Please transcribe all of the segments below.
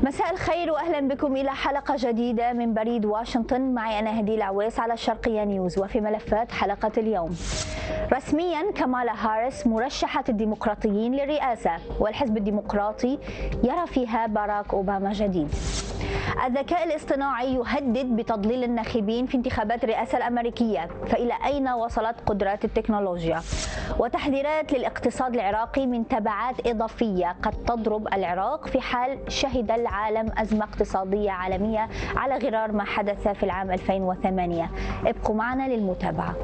مساء الخير واهلا بكم الى حلقه جديده من بريد واشنطن. معي انا هدي العويس على الشرقيه نيوز. وفي ملفات حلقه اليوم: رسميا كامالا هاريس مرشحه الديمقراطيين للرئاسه، والحزب الديمقراطي يرى فيها باراك اوباما جديد. الذكاء الاصطناعي يهدد بتضليل الناخبين في انتخابات الرئاسة الأمريكية، فإلى أين وصلت قدرات التكنولوجيا؟ وتحذيرات للاقتصاد العراقي من تبعات إضافية قد تضرب العراق في حال شهد العالم أزمة اقتصادية عالمية على غرار ما حدث في العام 2008. ابقوا معنا للمتابعة.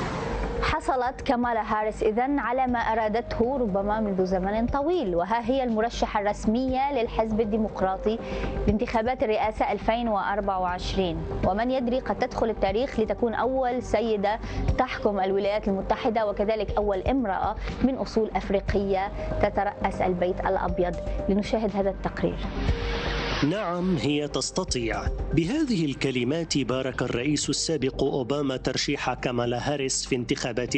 حصلت كامالا هاريس إذن على ما أرادته ربما منذ زمن طويل، وها هي المرشحة الرسمية للحزب الديمقراطي بانتخابات الرئاسة 2024. ومن يدري، قد تدخل التاريخ لتكون أول سيدة تحكم الولايات المتحدة، وكذلك أول امرأة من أصول أفريقية تترأس البيت الأبيض. لنشاهد هذا التقرير. نعم، هي تستطيع. بهذه الكلمات بارك الرئيس السابق أوباما ترشيح كامالا هاريس في انتخابات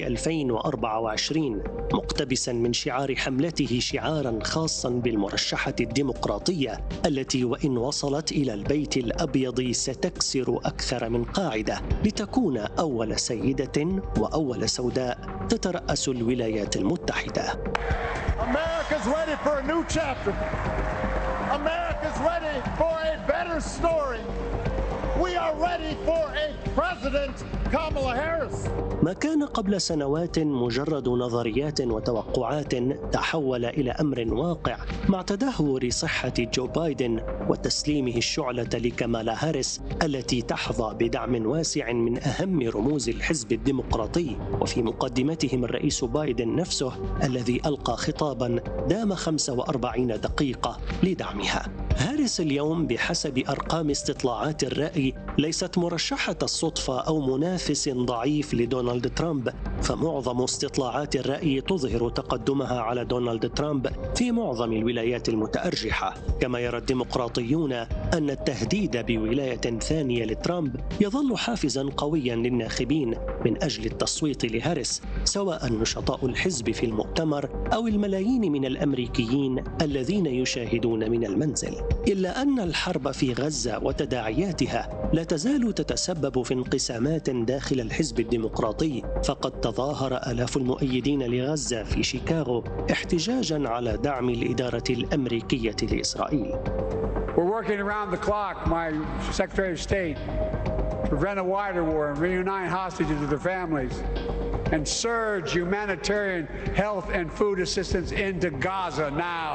2024، مقتبسا من شعار حملته شعارا خاصا بالمرشحة الديمقراطية التي وإن وصلت إلى البيت الأبيض ستكسر أكثر من قاعدة لتكون أول سيدة وأول سوداء تترأس الولايات المتحدة. America's ready for a new chapter. America's ready for a better story. We are ready for a president, Kamala Harris. ما كان قبل سنوات مجرد نظريات وتوقعات تحول إلى أمر واقع مع تدهور صحة جو بايدن وتسليمه الشعلة لكامالا هاريس التي تحظى بدعم واسع من أهم رموز الحزب الديمقراطي، وفي مقدمتهم الرئيس بايدن نفسه الذي ألقى خطابا دام 45 دقيقة لدعمها. هاريس اليوم بحسب أرقام استطلاعات الرأي ليست مرشحة الصدفة أو منافس ضعيف لدونالد ترامب، فمعظم استطلاعات الرأي تظهر تقدمها على دونالد ترامب في معظم الولايات المتأرجحة. كما يرى الديمقراطيون أن التهديد بولاية ثانية لترامب يظل حافزا قويا للناخبين من أجل التصويت لهاريس، سواء نشطاء الحزب في المؤتمر أو الملايين من الأمريكيين الذين يشاهدون من المنزل. إلا أن الحرب في غزة وتداعياتها لا تزال تتسبب في انقسامات داخل الحزب الديمقراطي، فقد تظاهر آلاف المؤيدين لغزة في شيكاغو احتجاجا على دعم الإدارة الأمريكية لإسرائيل. We're working around the clock, my Secretary of State, to prevent a wider war and reunite hostages with their families and surge humanitarian health and food assistance into Gaza now.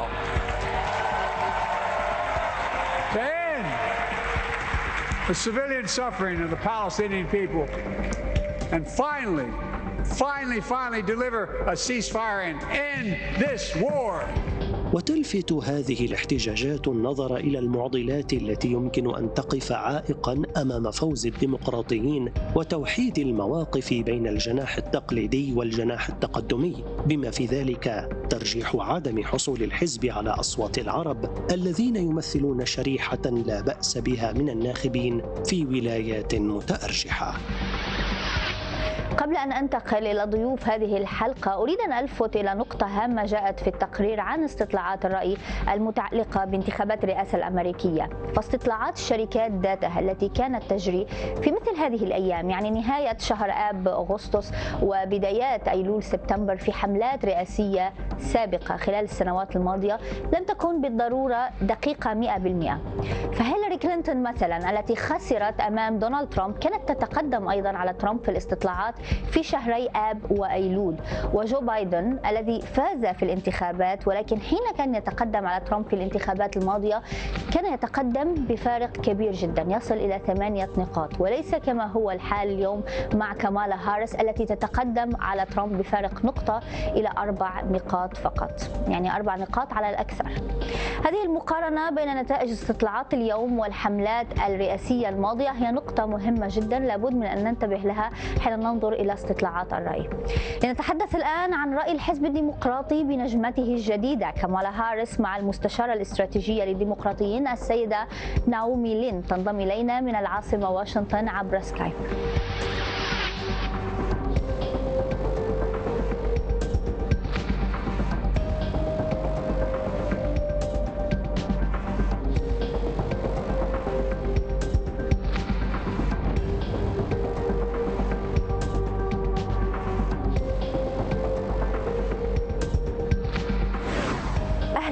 To end the civilian suffering of the Palestinian people and finally deliver a ceasefire and end this war. وتلفت هذه الاحتجاجات النظر إلى المعضلات التي يمكن أن تقف عائقا أمام فوز الديمقراطيين وتوحيد المواقف بين الجناح التقليدي والجناح التقدمي، بما في ذلك ترجيح عدم حصول الحزب على أصوات العرب الذين يمثلون شريحة لا بأس بها من الناخبين في ولايات متأرجحة. قبل أن أنتقل إلى ضيوف هذه الحلقة، أريد أن ألفت إلى نقطة هامة جاءت في التقرير عن استطلاعات الرأي المتعلقة بانتخابات الرئاسة الأمريكية. فاستطلاعات الشركات ذاتها التي كانت تجري في مثل هذه الأيام، يعني نهاية شهر آب أغسطس وبدايات أيلول سبتمبر، في حملات رئاسية سابقة خلال السنوات الماضية لم تكن بالضرورة دقيقة 100%. فهيلاري كلينتون مثلا التي خسرت أمام دونالد ترامب كانت تتقدم أيضا على ترامب في الاستطلاعات في شهري آب وأيلول. وجو بايدن الذي فاز في الانتخابات، ولكن حين كان يتقدم على ترامب في الانتخابات الماضية كان يتقدم بفارق كبير جدا يصل إلى 8 نقاط، وليس كما هو الحال اليوم مع كامالا هاريس التي تتقدم على ترامب بفارق نقطة إلى 4 نقاط فقط، يعني 4 نقاط على الأكثر. هذه المقارنة بين نتائج استطلاعات اليوم والحملات الرئاسية الماضية هي نقطة مهمة جدا لابد من أن ننتبه لها حين ننظر إلى استطلاعات الرأي. لنتحدث الآن عن رأي الحزب الديمقراطي بنجمته الجديدة كامالا هاريس مع المستشارة الاستراتيجية للديمقراطيين السيدة ناومي لين، تنضم إلينا من العاصمة واشنطن عبر سكايب.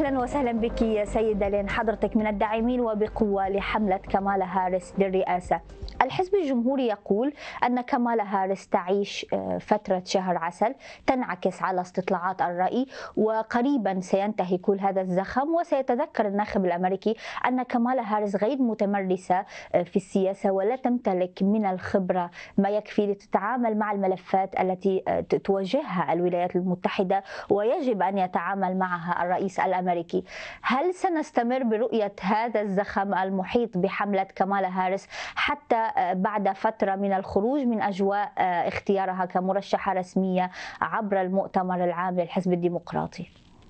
أهلا وسهلا بك يا سيدة لين. حضرتك من الداعمين وبقوة لحملة كمالا هاريس للرئاسة. الحزب الجمهوري يقول أن كمالا هاريس تعيش فترة شهر عسل تنعكس على استطلاعات الرأي، وقريبا سينتهي كل هذا الزخم، وسيتذكر الناخب الأمريكي أن كمالا هاريس غير متمرسة في السياسة ولا تمتلك من الخبرة ما يكفي لتتعامل مع الملفات التي تواجهها الولايات المتحدة ويجب أن يتعامل معها الرئيس الأمريكي. هل سنستمر برؤية هذا الزخم المحيط بحملة كمالا هاريس حتى بعد فترة من الخروج من أجواء اختيارها كمرشحة رسمية عبر المؤتمر العام للحزب الديمقراطي؟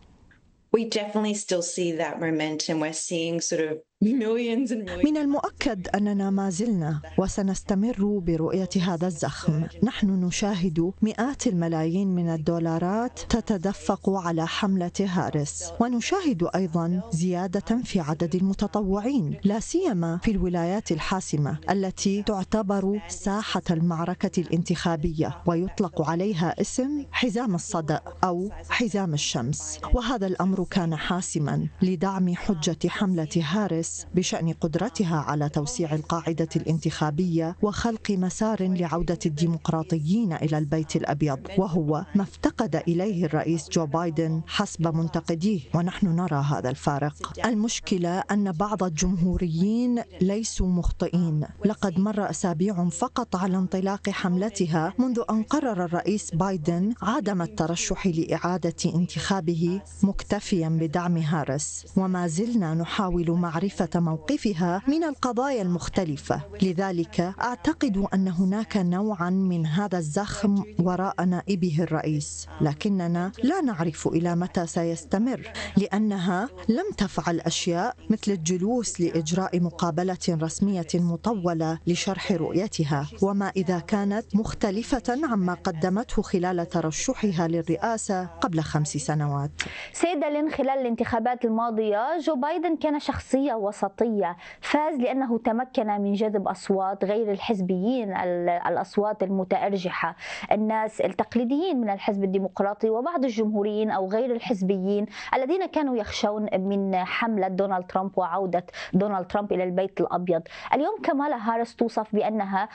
We definitely still see that momentum. We're seeing sort of millions and millions. من المؤكد أننا ما زلنا وسنستمر برؤية هذا الزخم. نحن نشاهد مئات الملايين من الدولارات تتدفق على حملة هاريس، ونشاهد أيضا زيادة في عدد المتطوعين، لا سيما في الولايات الحاسمة التي تعتبر ساحة المعركة الانتخابية ويطلق عليها اسم حزام الصدأ أو حزام الشمس. وهذا الأمر كان حاسما لدعم حجة حملة هاريس بشأن قدرتها على توسيع القاعدة الانتخابية وخلق مسار لعودة الديمقراطيين إلى البيت الأبيض، وهو ما افتقد إليه الرئيس جو بايدن حسب منتقديه، ونحن نرى هذا الفارق. المشكلة أن بعض الجمهوريين ليسوا مخطئين. لقد مر أسابيع فقط على انطلاق حملتها منذ أن قرر الرئيس بايدن عدم الترشح لإعادة انتخابه مكتفيا بدعم هاريس، وما زلنا نحاول معرفة موقفها من القضايا المختلفة. لذلك أعتقد أن هناك نوعا من هذا الزخم وراء نائبه الرئيس، لكننا لا نعرف إلى متى سيستمر، لأنها لم تفعل أشياء مثل الجلوس لإجراء مقابلة رسمية مطولة لشرح رؤيتها، وما إذا كانت مختلفة عما قدمته خلال ترشحها للرئاسة قبل 5 سنوات. سيدة لين، خلال الانتخابات الماضية جو بايدن كان شخصية وسطية، فاز لأنه تمكن من جذب أصوات غير الحزبيين، الأصوات المتأرجحة، الناس التقليديين من الحزب الديمقراطي وبعض الجمهوريين أو غير الحزبيين الذين كانوا يخشون من حملة دونالد ترامب وعودة دونالد ترامب إلى البيت الأبيض. اليوم كمالا هاريس توصف بأنها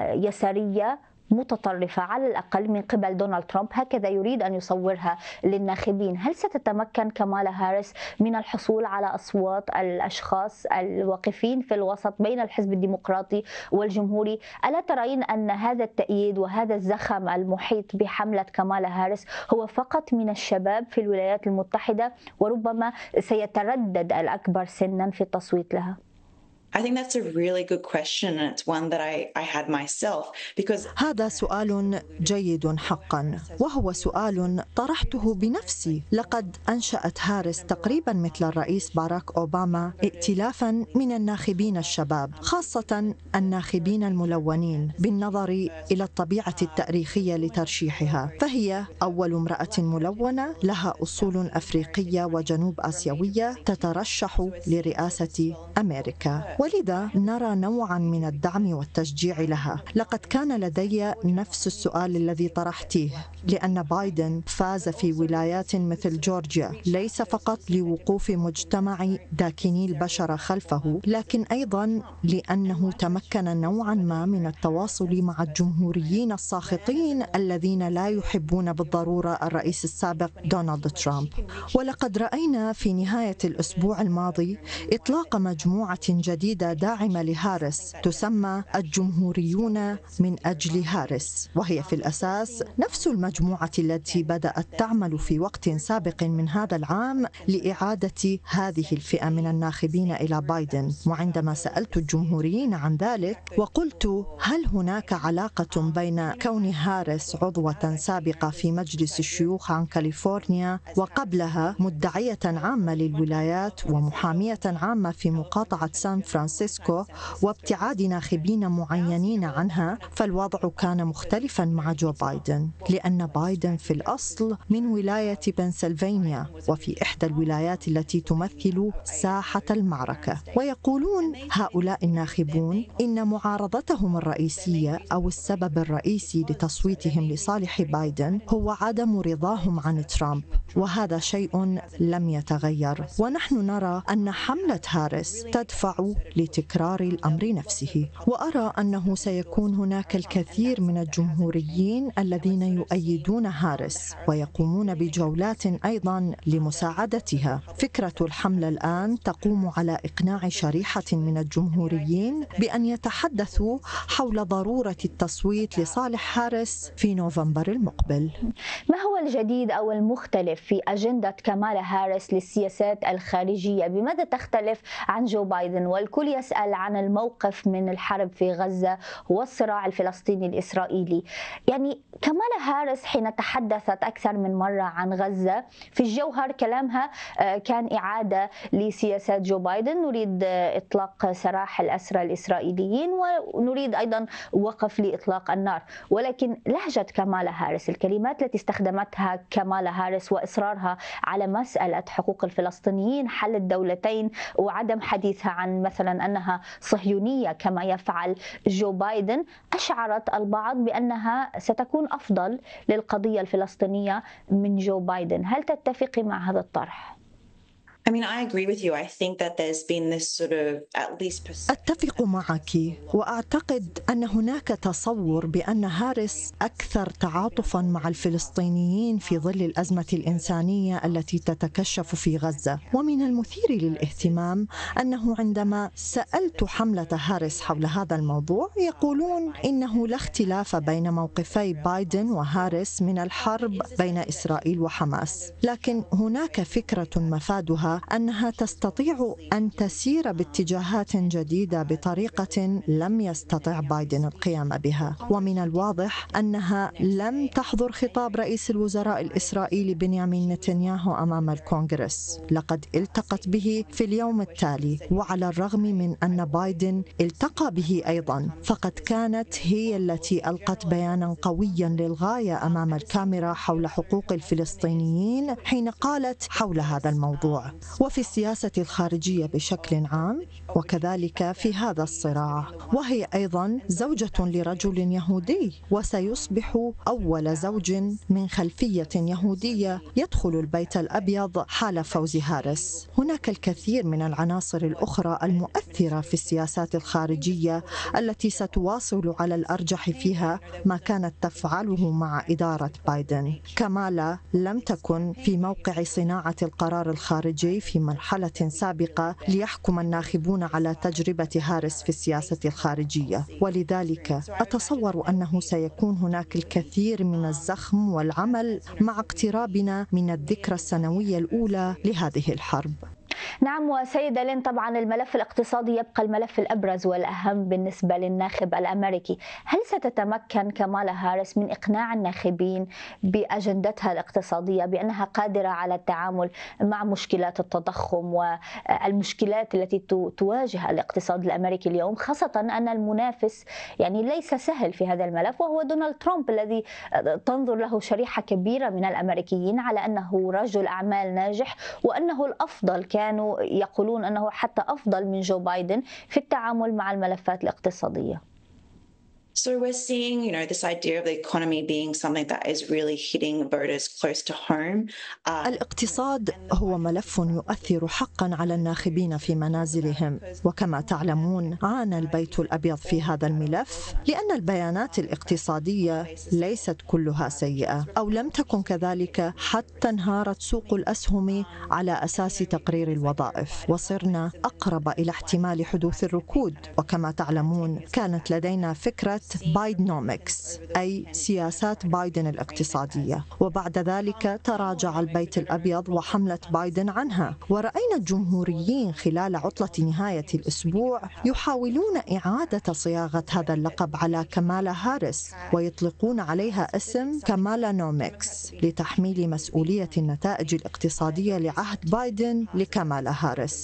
يسارية متطرفة على الأقل من قبل دونالد ترامب، هكذا يريد أن يصورها للناخبين. هل ستتمكن كمالا هاريس من الحصول على أصوات الأشخاص الواقفين في الوسط بين الحزب الديمقراطي والجمهوري؟ ألا ترين أن هذا التأييد وهذا الزخم المحيط بحملة كمالا هاريس هو فقط من الشباب في الولايات المتحدة، وربما سيتردد الأكبر سنا في التصويت لها؟ I think that's a really good question, and it's one that I had myself because هذا سؤال جيد حقا، وهو سؤال طرحته بنفسي. لقد أنشأت هاريس تقريبا مثل الرئيس باراك أوباما ائتلافا من الناخبين الشباب، خاصة الناخبين الملونين، بالنظر إلى الطبيعة التاريخية لترشيحها، فهي أول امرأة ملونة لها أصول أفريقية وجنوب آسيوية تترشح لرئاسة أمريكا، ولذا نرى نوعا من الدعم والتشجيع لها. لقد كان لدي نفس السؤال الذي طرحتيه، لأن بايدن فاز في ولايات مثل جورجيا ليس فقط لوقوف مجتمع داكني البشر خلفه، لكن أيضا لأنه تمكن نوعا ما من التواصل مع الجمهوريين الساخطين الذين لا يحبون بالضرورة الرئيس السابق دونالد ترامب. ولقد رأينا في نهاية الأسبوع الماضي إطلاق مجموعة جديدة داعمة لهاريس تسمى الجمهوريون من أجل هاريس، وهي في الأساس نفس المجموعة التي بدأت تعمل في وقت سابق من هذا العام لإعادة هذه الفئة من الناخبين إلى بايدن. وعندما سألت الجمهوريين عن ذلك وقلت هل هناك علاقة بين كون هاريس عضوة سابقة في مجلس الشيوخ عن كاليفورنيا وقبلها مدعية عامة للولايات ومحامية عامة في مقاطعة سان فرانسيسكو فرانسيسكو وابتعاد ناخبين معينين عنها، فالوضع كان مختلفا مع جو بايدن، لأن بايدن في الأصل من ولاية بنسلفانيا، وفي إحدى الولايات التي تمثل ساحة المعركة. ويقولون هؤلاء الناخبون إن معارضتهم الرئيسية أو السبب الرئيسي لتصويتهم لصالح بايدن هو عدم رضاهم عن ترامب، وهذا شيء لم يتغير. ونحن نرى أن حملة هاريس تدفع لتكرار الأمر نفسه، وأرى أنه سيكون هناك الكثير من الجمهوريين الذين يؤيدون هاريس ويقومون بجولات أيضا لمساعدتها. فكرة الحملة الآن تقوم على إقناع شريحة من الجمهوريين بأن يتحدثوا حول ضرورة التصويت لصالح هاريس في نوفمبر المقبل. ما هو الجديد أو المختلف في أجندة كامالا هاريس للسياسات الخارجية؟ بماذا تختلف عن جو بايدن؟ والكل يسأل عن الموقف من الحرب في غزة والصراع الفلسطيني الإسرائيلي. يعني كامالا هاريس حين تحدثت أكثر من مرة عن غزة في الجوهر كلامها كان إعادة لسياسات جو بايدن، نريد إطلاق سراح الأسرى الإسرائيليين ونريد أيضا وقف لإطلاق النار. ولكن لهجة كامالا هاريس، الكلمات التي استخدمتها كامالا هاريس وإصرارها على مسألة حقوق الفلسطينيين، حل الدولتين، وعدم حديثها عن مثلا أنها صهيونية كما يفعل جو بايدن، أشعرت البعض بأنها ستكون أفضل للقضية الفلسطينية من جو بايدن. هل تتفقي مع هذا الطرح؟ I agree with you. I think that there's been this sort of at least أتفق معك، وأعتقد أن هناك تصور بأن هاريس أكثر تعاطفاً مع الفلسطينيين في ظل الأزمة الإنسانية التي تتكشف في غزة. ومن المثير للاهتمام أنه عندما سألت حملة هاريس حول هذا الموضوع يقولون إنه لا اختلاف بين موقفي بايدن وهاريس من الحرب بين إسرائيل وحماس، لكن هناك فكرة مفادها أنها تستطيع أن تسير باتجاهات جديدة بطريقة لم يستطع بايدن القيام بها. ومن الواضح أنها لم تحضر خطاب رئيس الوزراء الإسرائيلي بنيامين نتنياهو أمام الكونغرس، لقد التقت به في اليوم التالي، وعلى الرغم من أن بايدن التقى به أيضا، فقد كانت هي التي ألقت بيانا قويا للغاية أمام الكاميرا حول حقوق الفلسطينيين حين قالت حول هذا الموضوع، وفي السياسة الخارجية بشكل عام، وكذلك في هذا الصراع. وهي أيضا زوجة لرجل يهودي، وسيصبح أول زوج من خلفية يهودية يدخل البيت الأبيض حال فوز هاريس. هناك الكثير من العناصر الأخرى المؤثرة في السياسات الخارجية التي ستواصل على الأرجح فيها ما كانت تفعله مع إدارة بايدن. كامالا لم تكن في موقع صناعة القرار الخارجي في مرحلة سابقة ليحكم الناخبون على تجربة هاريس في السياسة الخارجية، ولذلك أتصور أنه سيكون هناك الكثير من الزخم والعمل مع اقترابنا من الذكرى السنوية الأولى لهذه الحرب. نعم، وسيدة لين، طبعا الملف الاقتصادي يبقى الملف الأبرز والأهم بالنسبة للناخب الأمريكي. هل ستتمكن كامالا هاريس من إقناع الناخبين بأجندتها الاقتصادية بأنها قادرة على التعامل مع مشكلات التضخم والمشكلات التي تواجه الاقتصاد الأمريكي اليوم، خاصة أن المنافس يعني ليس سهل في هذا الملف وهو دونالد ترامب، الذي تنظر له شريحة كبيرة من الأمريكيين على أنه رجل أعمال ناجح وأنه الأفضل، كانوا يقولون أنه حتى أفضل من جو بايدن في التعامل مع الملفات الاقتصادية. So we're seeing, this idea of the economy being something that is really hitting voters close to home. الاقتصاد هو ملف يؤثر حقا على الناخبين في منازلهم، وكما تعلمون عانى البيت الأبيض في هذا الملف لأن البيانات الاقتصادية ليست كلها سيئة، أو لم تكن كذلك حتى انهارت سوق الأسهم على أساس تقرير الوظائف وصرنا أقرب إلى احتمال حدوث الركود. وكما تعلمون كانت لدينا فكرة بايدنومكس، أي سياسات بايدن الاقتصادية، وبعد ذلك تراجع البيت الأبيض وحملة بايدن عنها. ورأينا الجمهوريين خلال عطلة نهاية الأسبوع يحاولون إعادة صياغة هذا اللقب على كامالا هاريس ويطلقون عليها اسم كامالا نومكس لتحميل مسؤولية النتائج الاقتصادية لعهد بايدن لكامالا هاريس.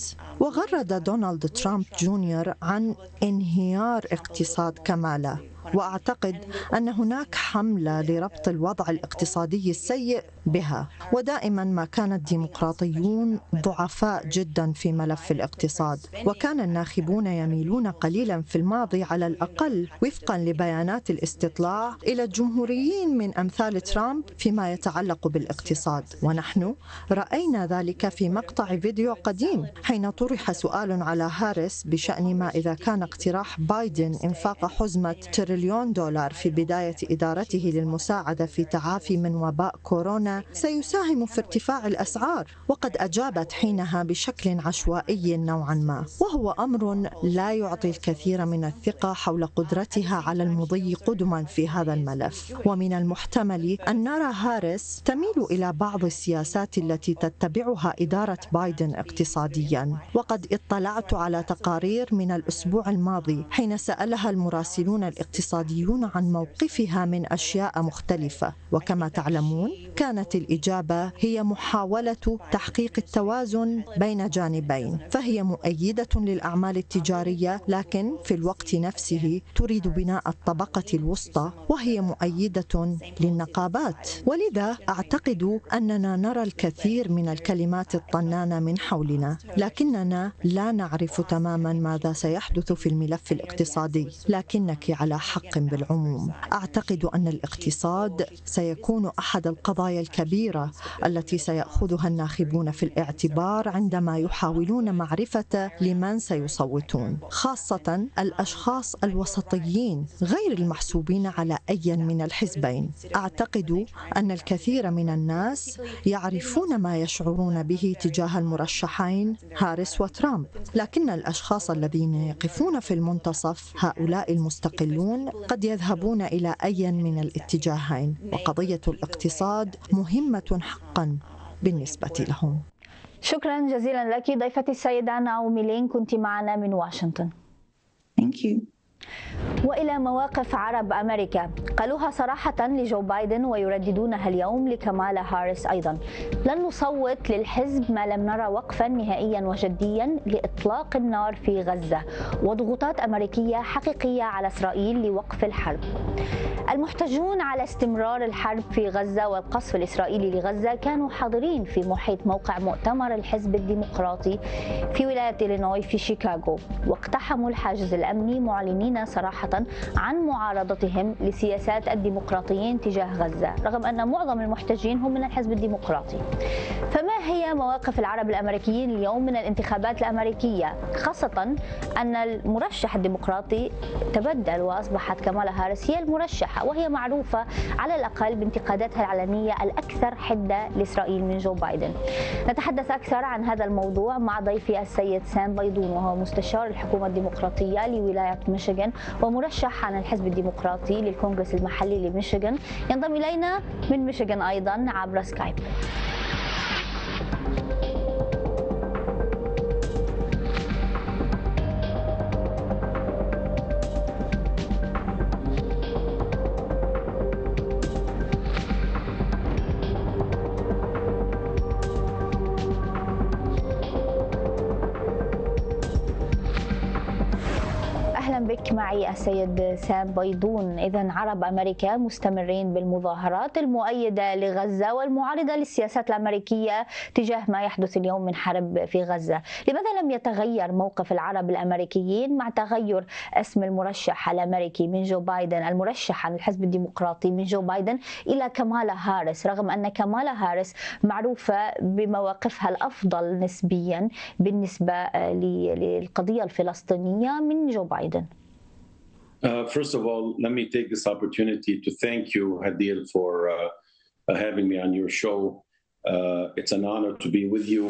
وغرد دونالد ترامب جونيور عن انهيار اقتصاد كمالا. وأعتقد أن هناك حملة لربط الوضع الاقتصادي السيء بها، ودائما ما كان الديمقراطيون ضعفاء جدا في ملف الاقتصاد، وكان الناخبون يميلون قليلا في الماضي على الأقل وفقا لبيانات الاستطلاع إلى الجمهوريين من أمثال ترامب فيما يتعلق بالاقتصاد. ونحن رأينا ذلك في مقطع فيديو قديم حين طرح سؤال على هاريس بشأن ما إذا كان اقتراح بايدن إنفاق حزمة تريليون دولار في بداية إدارته للمساعدة في تعافي من وباء كورونا سيساهم في ارتفاع الأسعار، وقد أجابت حينها بشكل عشوائي نوعا ما، وهو أمر لا يعطي الكثير من الثقة حول قدرتها على المضي قدما في هذا الملف. ومن المحتمل أن نرى هاريس تميل إلى بعض السياسات التي تتبعها إدارة بايدن اقتصاديا. وقد اطلعت على تقارير من الأسبوع الماضي حين سألها المراسلون الاقتصاديون عن موقفها من أشياء مختلفة، وكما تعلمون كانت الإجابة هي محاولة تحقيق التوازن بين جانبين، فهي مؤيدة للأعمال التجارية لكن في الوقت نفسه تريد بناء الطبقة الوسطى، وهي مؤيدة للنقابات. ولذا أعتقد أننا نرى الكثير من الكلمات الطنانة من حولنا، لكننا لا نعرف تماما ماذا سيحدث في الملف الاقتصادي. لكنك على حق بالعموم. أعتقد أن الاقتصاد سيكون أحد القضايا الكبيرة التي سيأخذها الناخبون في الاعتبار عندما يحاولون معرفة لمن سيصوتون، خاصة الأشخاص الوسطيين غير المحسوبين على أي من الحزبين. أعتقد أن الكثير من الناس يعرفون ما يشعرون به تجاه المرشحين هاريس وترامب، لكن الأشخاص الذين يقفون في المنتصف هؤلاء المستقلون قد يذهبون إلى أي من الاتجاهين، وقضية الاقتصاد مهمة حقا بالنسبة لهم. شكرا جزيلا لك ضيفتي السيدة نعومي لين، كنت معنا من واشنطن. Thank you. وإلى مواقف عرب أمريكا قالوها صراحة لجو بايدن ويرددونها اليوم لكمالا هاريس أيضا. لن نصوت للحزب ما لم نرى وقفا نهائيا وجديا لإطلاق النار في غزة وضغوطات أمريكية حقيقية على إسرائيل لوقف الحرب. المحتجون على استمرار الحرب في غزة والقصف الإسرائيلي لغزة كانوا حاضرين في محيط موقع مؤتمر الحزب الديمقراطي في ولاية إلينوي في شيكاغو، واقتحموا الحاجز الأمني معلنين صراحة عن معارضتهم لسياسات الديمقراطيين تجاه غزة، رغم أن معظم المحتجين هم من الحزب الديمقراطي. فما هي مواقف العرب الأمريكيين اليوم من الانتخابات الأمريكية، خاصة أن المرشح الديمقراطي تبدل وأصبحت كمالا هاريس هي المرشحة، وهي معروفة على الأقل بانتقاداتها العلنية الأكثر حدة لإسرائيل من جو بايدن. نتحدث أكثر عن هذا الموضوع مع ضيفي السيد سام بيضون، وهو مستشار الحكومة الديمقراطية لولاية ميشيغان ومرشح عن الحزب الديمقراطي للكونغرس المحلي لميشيغان. ينضم إلينا من ميشيغان أيضا عبر سكايب. بك معي السيد سام بيضون. إذن عرب أمريكا مستمرين بالمظاهرات المؤيدة لغزة والمعارضة للسياسات الأمريكية تجاه ما يحدث اليوم من حرب في غزة. لماذا لم يتغير موقف العرب الأمريكيين مع تغير اسم المرشح الأمريكي من جو بايدن، المرشح عن الحزب الديمقراطي من جو بايدن إلى كمالا هاريس، رغم أن كمالا هاريس معروفة بمواقفها الأفضل نسبيا بالنسبة للقضية الفلسطينية من جو بايدن؟ First of all, let me take this opportunity to thank you, Hadil, for having me on your show. It's an honor to be with you.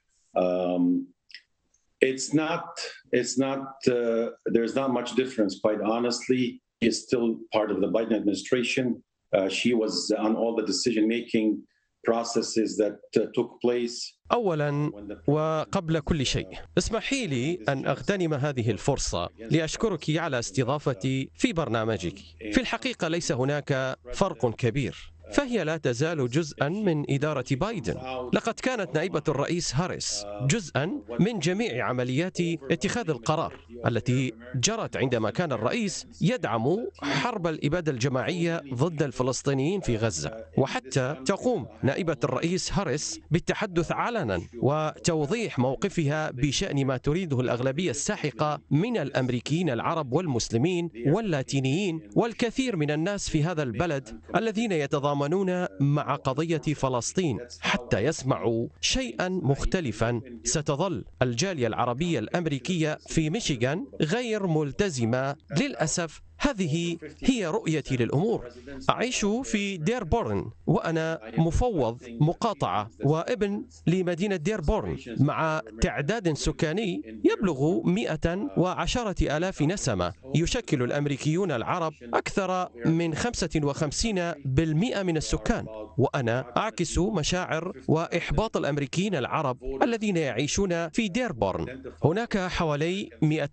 There's not much difference, quite honestly. She is still part of the Biden administration. She was on all the decision-making processes that took place. أولاً وقبل كل شيء اسمحي لي أن أغتنم هذه الفرصة لأشكرك على استضافتي في برنامجك. في الحقيقة ليس هناك فرق كبير فهي لا تزال جزءا من إدارة بايدن. لقد كانت نائبة الرئيس هاريس جزءا من جميع عمليات اتخاذ القرار التي جرت عندما كان الرئيس يدعم حرب الإبادة الجماعية ضد الفلسطينيين في غزة. وحتى تقوم نائبة الرئيس هاريس بالتحدث علنا وتوضيح موقفها بشأن ما تريده الأغلبية الساحقة من الأمريكيين العرب والمسلمين واللاتينيين والكثير من الناس في هذا البلد الذين يتضامنون مع قضية فلسطين. حتى يسمعوا شيئا مختلفا ستظل الجالية العربية الأمريكية في ميشيغان غير ملتزمة للأسف. هذه هي رؤيتي للأمور. أعيش في ديربورن وأنا مفوض مقاطعة وابن لمدينة ديربورن مع تعداد سكاني يبلغ 110,000 نسمة. يشكل الأمريكيون العرب أكثر من 55% من السكان، وأنا أعكس مشاعر وإحباط الأمريكيين العرب الذين يعيشون في ديربورن. هناك حوالي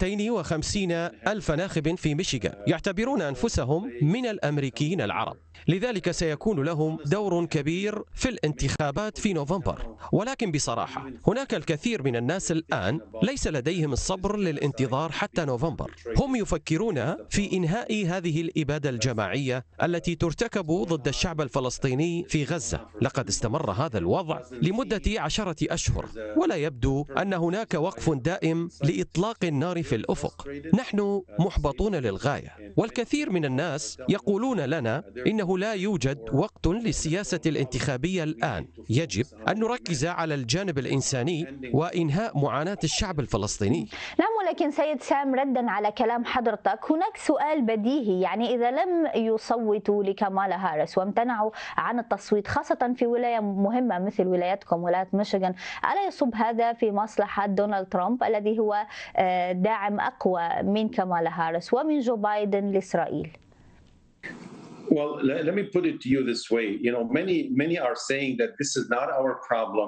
250,000 ناخب في ميشيغان يعتبرون أنفسهم من الأمريكيين العرب، لذلك سيكون لهم دور كبير في الانتخابات في نوفمبر. ولكن بصراحة هناك الكثير من الناس الآن ليس لديهم الصبر للانتظار حتى نوفمبر. هم يفكرون في إنهاء هذه الإبادة الجماعية التي ترتكب ضد الشعب الفلسطيني في غزة. لقد استمر هذا الوضع لمدة 10 أشهر ولا يبدو أن هناك وقف دائم لإطلاق النار في الأفق. نحن محبطون للغاية، والكثير من الناس يقولون لنا إنه لا يوجد وقت للسياسة الانتخابية الآن. يجب أن نركز على الجانب الإنساني وإنهاء معاناة الشعب الفلسطيني. نعم، ولكن سيد سام، ردا على كلام حضرتك هناك سؤال بديهي، يعني إذا لم يصوتوا لكامالا هاريس وامتنعوا عن التصويت خاصة في ولاية مهمة مثل ولايتكم ولاية ميشيغان، ألا يصب هذا في مصلحة دونالد ترامب الذي هو داعم أقوى من كامالا هاريس ومن جو بايدن لإسرائيل؟ Well, let me put it to you this way. You know, many are saying that this is not our problem.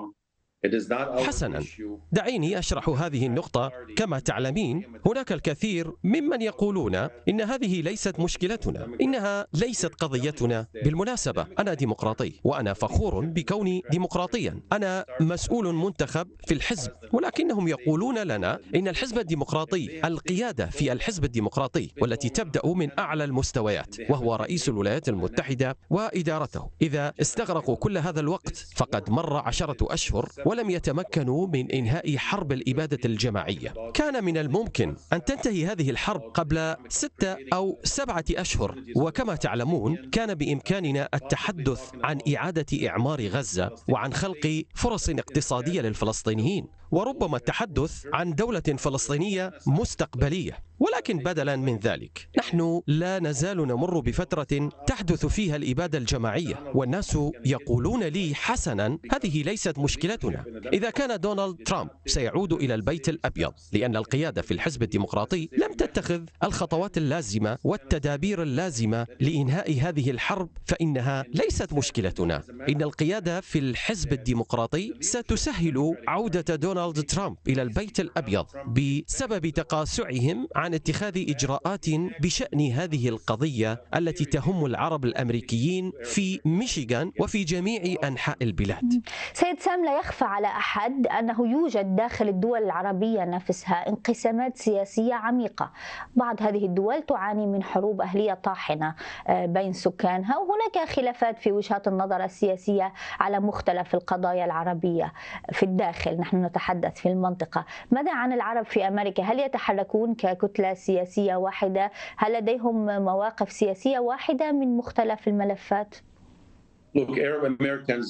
حسنا، دعيني أشرح هذه النقطة. كما تعلمين هناك الكثير ممن يقولون إن هذه ليست مشكلتنا، إنها ليست قضيتنا. بالمناسبة أنا ديمقراطي وأنا فخور بكوني ديمقراطيا. أنا مسؤول منتخب في الحزب، ولكنهم يقولون لنا إن الحزب الديمقراطي، القيادة في الحزب الديمقراطي والتي تبدأ من أعلى المستويات وهو رئيس الولايات المتحدة وإدارته، إذا استغرقوا كل هذا الوقت فقد مر 10 أشهر ولم يتمكنوا من إنهاء حرب الإبادة الجماعية. كان من الممكن أن تنتهي هذه الحرب قبل 6 أو 7 أشهر، وكما تعلمون كان بإمكاننا التحدث عن إعادة إعمار غزة وعن خلق فرص اقتصادية للفلسطينيين، وربما التحدث عن دولة فلسطينية مستقبلية. ولكن بدلا من ذلك نحن لا نزال نمر بفترة تحدث فيها الإبادة الجماعية، والناس يقولون لي حسنا هذه ليست مشكلتنا. إذا كان دونالد ترامب سيعود إلى البيت الأبيض لأن القيادة في الحزب الديمقراطي لم تتخذ الخطوات اللازمة والتدابير اللازمة لإنهاء هذه الحرب، فإنها ليست مشكلتنا. إن القيادة في الحزب الديمقراطي ستسهل عودة دونالد ترامب إلى البيت الأبيض بسبب تقاصعهم عن اتخاذ إجراءات بشأن هذه القضية التي تهم العرب الأمريكيين في ميشيغان وفي جميع أنحاء البلاد. سيد سام، لا يخفى على أحد أنه يوجد داخل الدول العربية نفسها انقسامات سياسية عميقة. بعض هذه الدول تعاني من حروب أهلية طاحنة بين سكانها، وهناك خلافات في وجهات النظر السياسية على مختلف القضايا العربية في الداخل. نحن نتحدث في المنطقة. ماذا عن العرب في أمريكا؟ هل يتحركون ككتلة سياسية واحدة؟ هل لديهم مواقف سياسية واحدة من مختلف الملفات؟ Look, Arab Americans,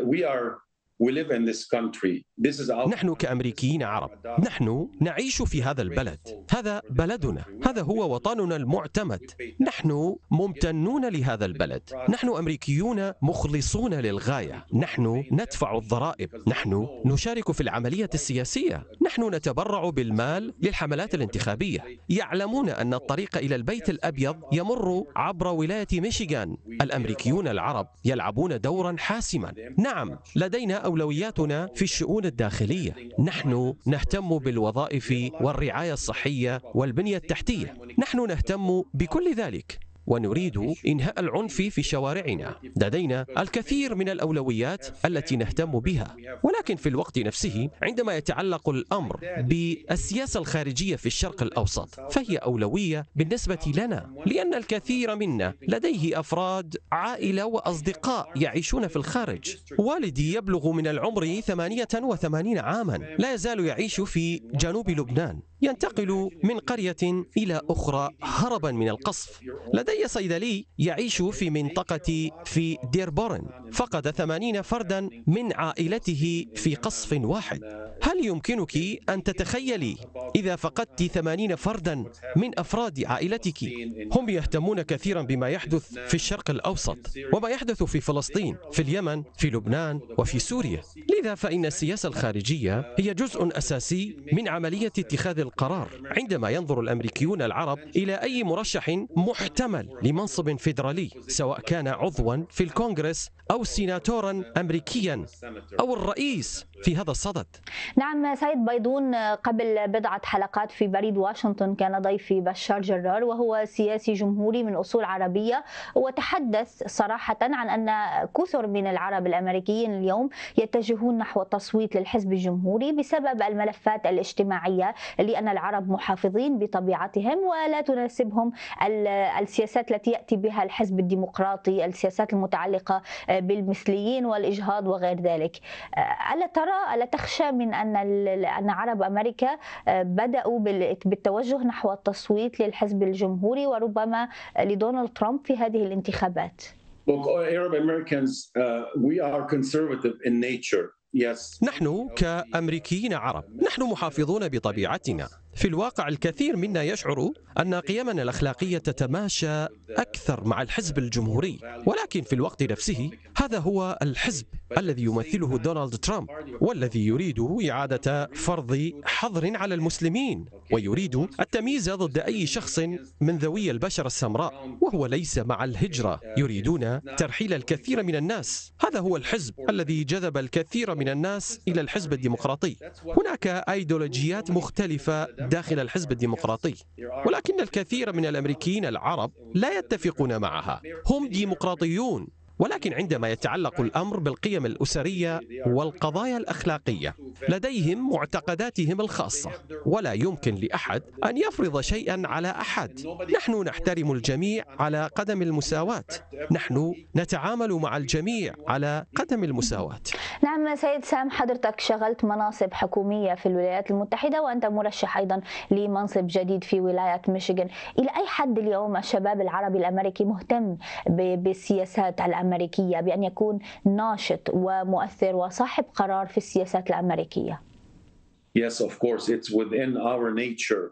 we live in this country. نحن كأمريكيين عرب نحن نعيش في هذا البلد، هذا بلدنا، هذا هو وطننا المعتمد. نحن ممتنون لهذا البلد، نحن أمريكيون مخلصون للغاية، نحن ندفع الضرائب، نحن نشارك في العملية السياسية، نحن نتبرع بالمال للحملات الانتخابية. يعلمون أن الطريق إلى البيت الأبيض يمر عبر ولاية ميشيغان. الأمريكيون العرب يلعبون دورا حاسما. نعم، لدينا أولوياتنا في الشؤون الداخلية، نحن نهتم بالوظائف والرعاية الصحية والبنية التحتية، نحن نهتم بكل ذلك. ونريد إنهاء العنف في شوارعنا. لدينا الكثير من الأولويات التي نهتم بها، ولكن في الوقت نفسه عندما يتعلق الأمر بالسياسة الخارجية في الشرق الأوسط فهي أولوية بالنسبة لنا، لأن الكثير منا لديه أفراد عائلة وأصدقاء يعيشون في الخارج. والدي يبلغ من العمر 88 عاما، لا يزال يعيش في جنوب لبنان، ينتقل من قرية إلى أخرى هربا من القصف. لدي صيدلي يعيش في منطقة في ديربورن، فقد 80 فردا من عائلته في قصف واحد. هل يمكنك أن تتخيلي إذا فقدت 80 فردا من أفراد عائلتك؟ هم يهتمون كثيرا بما يحدث في الشرق الأوسط وما يحدث في فلسطين، في اليمن، في لبنان وفي سوريا. لذا فإن السياسة الخارجية هي جزء أساسي من عملية اتخاذ القرار عندما ينظر الأمريكيون العرب إلى أي مرشح محتمل لمنصب فيدرالي، سواء كان عضوا في الكونغرس أو سيناتورا أمريكيا أو الرئيس في هذا الصدد. نعم سيد بيضون، قبل بضعة حلقات في بريد واشنطن كان ضيفي بشار جرار، وهو سياسي جمهوري من أصول عربية، وتحدث صراحة عن أن كثر من العرب الأمريكيين اليوم يتجهون نحو التصويت للحزب الجمهوري بسبب الملفات الاجتماعية، لأن العرب محافظين بطبيعتهم ولا تناسبهم السياسات التي يأتي بها الحزب الديمقراطي، السياسات المتعلقة بالمثليين والإجهاض وغير ذلك. ألا تخشى من أن عرب أمريكا بدأوا بالتوجه نحو التصويت للحزب الجمهوري وربما لدونالد ترامب في هذه الانتخابات؟ Look, Arab Americans, we are conservative in nature. Yes. نحن كأمريكيين عرب نحن محافظون بطبيعتنا. في الواقع الكثير منا يشعر أن قيمنا الأخلاقية تتماشى أكثر مع الحزب الجمهوري، ولكن في الوقت نفسه هذا هو الحزب الذي يمثله دونالد ترامب، والذي يريد إعادة فرض حظر على المسلمين، ويريد التمييز ضد أي شخص من ذوي البشرة السمراء، وهو ليس مع الهجرة. يريدون ترحيل الكثير من الناس. هذا هو الحزب الذي جذب الكثير من الناس إلى الحزب الديمقراطي. هناك أيديولوجيات مختلفة داخل الحزب الديمقراطي، ولكن الكثير من الأمريكيين العرب لا يتفقون معها. هم ديمقراطيون، ولكن عندما يتعلق الأمر بالقيم الأسرية والقضايا الأخلاقية لديهم معتقداتهم الخاصة، ولا يمكن لأحد أن يفرض شيئا على أحد. نحن نحترم الجميع على قدم المساواة، نحن نتعامل مع الجميع على قدم المساواة. نعم سيد سام، حضرتك شغلت مناصب حكومية في الولايات المتحدة وأنت مرشح أيضا لمنصب جديد في ولاية ميشيغان. إلى أي حد اليوم الشباب العربي الأمريكي مهتم بالسياسات الأمريكية، بأن يكون ناشط ومؤثر وصاحب قرار في السياسات الأمريكية؟ Yes, of course, it's within our nature.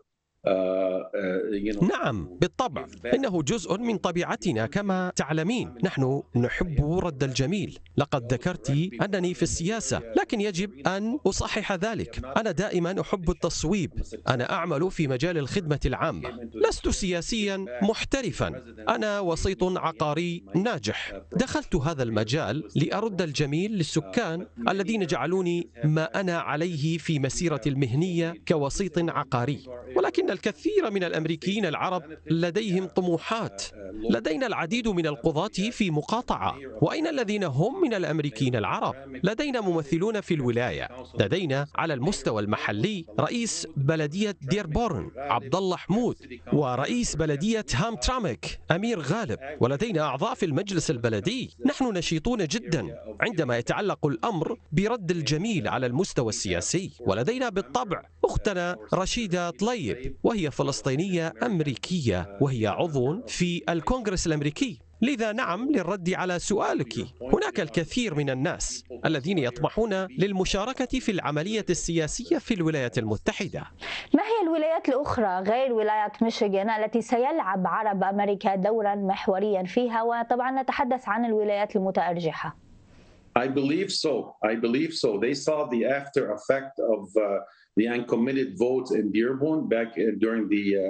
نعم بالطبع، إنه جزء من طبيعتنا كما تعلمين. نحن نحب رد الجميل. لقد ذكرت أنني في السياسة، لكن يجب أن أصحح ذلك. أنا دائما أحب التصويب. أنا أعمل في مجال الخدمة العامة، لست سياسيا محترفا، أنا وسيط عقاري ناجح. دخلت هذا المجال لأرد الجميل للسكان الذين جعلوني ما أنا عليه في مسيرتي المهنية كوسيط عقاري. ولكن الكثير من الأمريكيين العرب لديهم طموحات. لدينا العديد من القضاة في مقاطعة، وأين الذين هم من الأمريكيين العرب؟ لدينا ممثلون في الولاية، لدينا على المستوى المحلي رئيس بلدية ديربورن عبد الله حمود، ورئيس بلدية هامترامك أمير غالب، ولدينا أعضاء في المجلس البلدي. نحن نشيطون جدا عندما يتعلق الأمر برد الجميل على المستوى السياسي. ولدينا بالطبع أختنا رشيدة طليب، وهي فلسطينية أمريكية وهي عضو في الكونغرس الأمريكي. لذا نعم، للرد على سؤالك، هناك الكثير من الناس الذين يطمحون للمشاركة في العملية السياسية في الولايات المتحدة. ما هي الولايات الأخرى غير ولاية ميشيغان التي سيلعب عرب أمريكا دورا محوريا فيها؟ وطبعا نتحدث عن الولايات المتأرجحة. I believe so. They saw the after effect of the uncommitted votes in Dearborn back during the